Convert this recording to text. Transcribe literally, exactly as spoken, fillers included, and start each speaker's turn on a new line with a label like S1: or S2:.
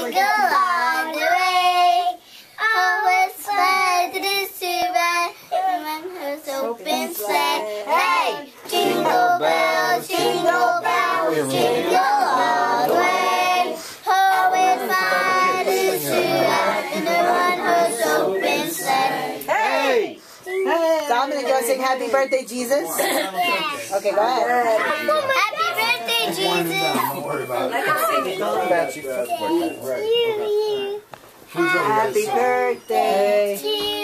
S1: jingle all the way. Always glad it is too bad when her open sleigh. Hey! Jingle bells, jingle bells, jingle all the way. Always glad it is too bad in the one-horse open sleigh.
S2: Hey! Hey! Dominic, you want to sing Happy Birthday, Jesus?
S1: Yes.
S2: Okay, go ahead.
S1: Happy birthday, Jesus.
S3: Don't worry about it.
S1: Thank you.
S2: Happy birthday
S1: To